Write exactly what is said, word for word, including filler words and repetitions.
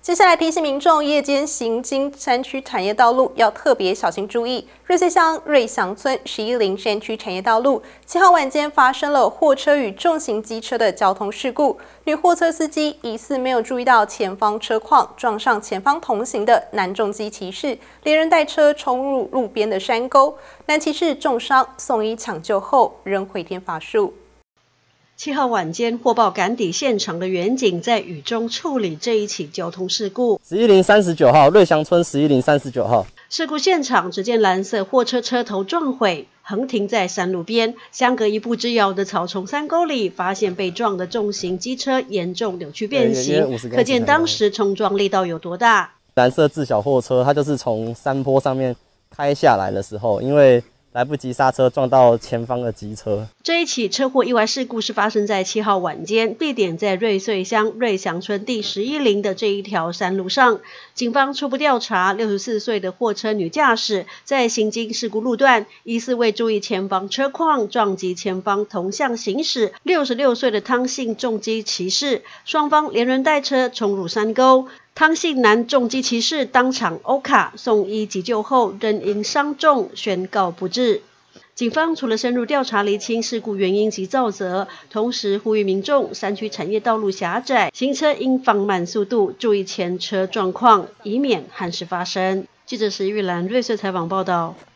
接下来提醒民众，夜间行经山区产业道路要特别小心注意。瑞穗乡瑞祥村十一陵山区产业道路七号晚间发生了货车与重型机车的交通事故，女货车司机疑似没有注意到前方车况，撞上前方同行的男重机骑士，连人带车冲入路边的山沟，男骑士重伤，送医抢救后仍回天乏术。 七号晚间获报赶抵现场的员警在雨中处理这一起交通事故。 十一陵三十九号，瑞祥村十一陵三十九号。 事故现场，只见蓝色货车车头撞毁，横停在山路边，相隔一步之遥的草丛山沟里，发现被撞的重型机车严重扭曲变形，可见当时冲撞力道有多大。 蓝色自小货车，它就是从山坡上面开下来的时候，因为来不及刹车，撞到前方的机车。 这一起车祸意外事故是发生在七号晚间，地点在瑞穗乡瑞祥村第十一陵的这一条山路上。警方初步调查，六十四岁的货车女驾驶在行经事故路段，疑似未注意前方车况，撞击前方同向行驶六十六岁的汤姓重机骑士，双方连人带车冲入山沟。汤姓男重机骑士当场欧卡送医急救后，仍因伤重宣告不治。警方除了深入调查厘清事故原因及肇责，同时呼吁民众山区产业道路狭窄，行车应放慢速度，注意前车状况，以免憾事发生。记者石玉兰瑞穗采访报道。